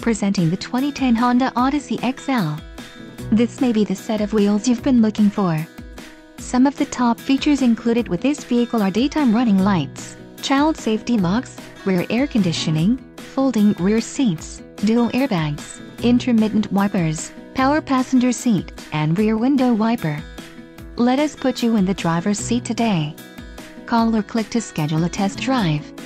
Presenting the 2010 Honda Odyssey EX-L. This may be the set of wheels you've been looking for. Some of the top features included with this vehicle are daytime running lights, child safety locks, rear air conditioning, folding rear seats, dual airbags, intermittent wipers, power passenger seat, and rear window wiper. Let us put you in the driver's seat today. Call or click to schedule a test drive.